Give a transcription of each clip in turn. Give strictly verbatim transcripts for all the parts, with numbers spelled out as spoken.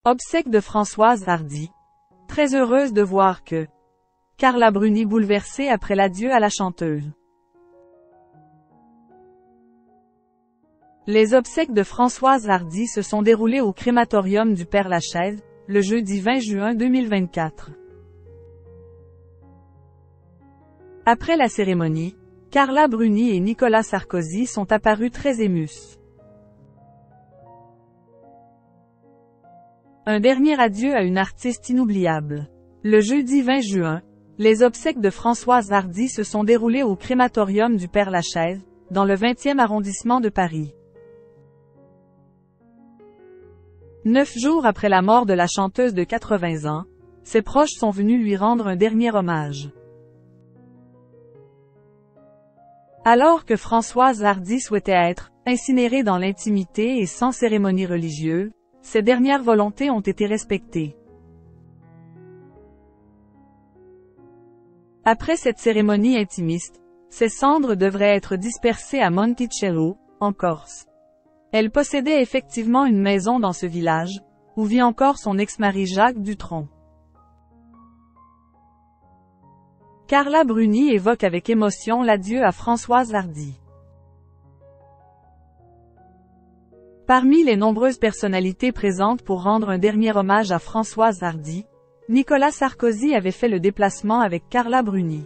Obsèques de Françoise Hardy. Très heureuse de voir que Carla Bruni bouleversée après l'adieu à la chanteuse. Les obsèques de Françoise Hardy se sont déroulées au crématorium du Père-Lachaise, le jeudi vingt juin deux mille vingt-quatre. Après la cérémonie, Carla Bruni et Nicolas Sarkozy sont apparus très émus. Un dernier adieu à une artiste inoubliable. Le jeudi vingt juin, les obsèques de Françoise Hardy se sont déroulées au crématorium du Père-Lachaise, dans le vingtième arrondissement de Paris. Neuf jours après la mort de la chanteuse de quatre-vingts ans, ses proches sont venus lui rendre un dernier hommage. Alors que Françoise Hardy souhaitait être incinérée dans l'intimité et sans cérémonie religieuse, ses dernières volontés ont été respectées. Après cette cérémonie intimiste, ses cendres devraient être dispersées à Monticello, en Corse. Elle possédait effectivement une maison dans ce village, où vit encore son ex-mari Jacques Dutronc. Carla Bruni évoque avec émotion l'adieu à Françoise Hardy. Parmi les nombreuses personnalités présentes pour rendre un dernier hommage à Françoise Hardy, Nicolas Sarkozy avait fait le déplacement avec Carla Bruni.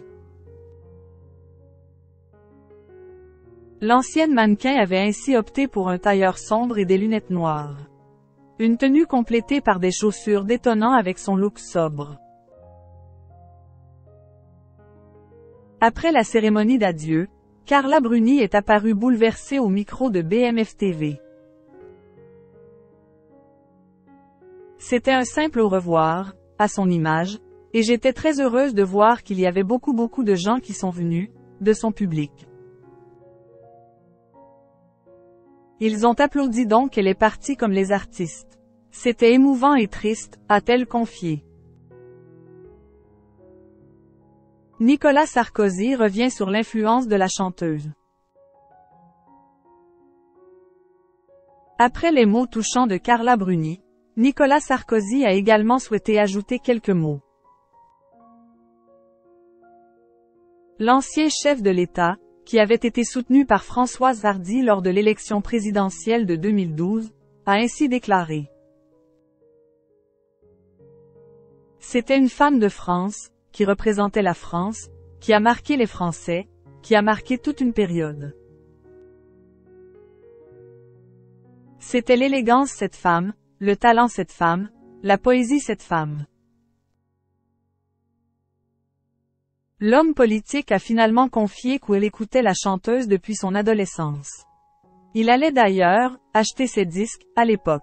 L'ancienne mannequin avait ainsi opté pour un tailleur sombre et des lunettes noires. Une tenue complétée par des chaussures détonnant avec son look sobre. Après la cérémonie d'adieu, Carla Bruni est apparue bouleversée au micro de B M F T V. C'était un simple au revoir, à son image, et j'étais très heureuse de voir qu'il y avait beaucoup beaucoup de gens qui sont venus, de son public. Ils ont applaudi donc qu'elle est partie comme les artistes. C'était émouvant et triste, a-t-elle confié. Nicolas Sarkozy revient sur l'influence de la chanteuse. Après les mots touchants de Carla Bruni, Nicolas Sarkozy a également souhaité ajouter quelques mots. L'ancien chef de l'État, qui avait été soutenu par Françoise Hardy lors de l'élection présidentielle de deux mille douze, a ainsi déclaré. C'était une femme de France, qui représentait la France, qui a marqué les Français, qui a marqué toute une période. C'était l'élégance cette femme, le talent cette femme, la poésie cette femme. L'homme politique a finalement confié qu'il écoutait la chanteuse depuis son adolescence. Il allait d'ailleurs acheter ses disques, à l'époque.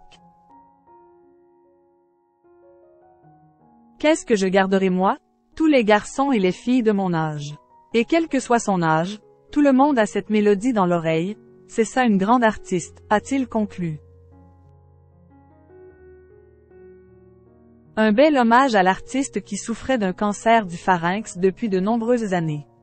Qu'est-ce que je garderai moi? Tous les garçons et les filles de mon âge. Et quel que soit son âge, tout le monde a cette mélodie dans l'oreille, c'est ça une grande artiste, a-t-il conclu. Un bel hommage à l'artiste qui souffrait d'un cancer du pharynx depuis de nombreuses années.